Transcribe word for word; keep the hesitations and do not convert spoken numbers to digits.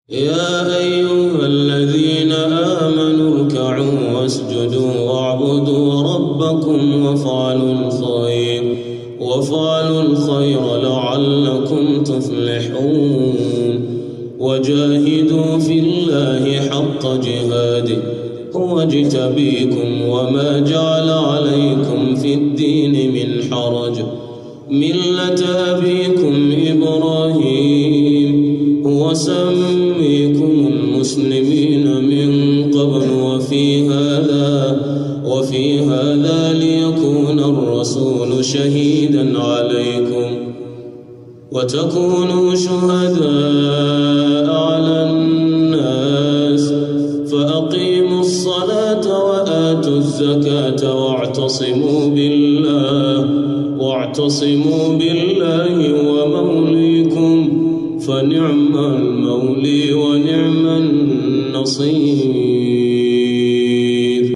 يا أيها الذين آمنوا اركعوا واسجدوا واعبدوا ربكم وافعلوا الخير وافعلوا الخير لعلكم تفلحون وجاهدوا في الله حق جهاده هو اجتبيكم وما جعل عليكم في الدين من حرج ملة أبيكم إبراهيم هو سميكم المسلمين من قبل وفي هذا وفي هذا ليكون الرسول شهيدا عليكم وتكونوا شهداء على الناس فأقيموا الصلاة وآتوا الزكاة واعتصموا بالله واعتصموا بالله وموليكم فنعم المولي ونعم النصير.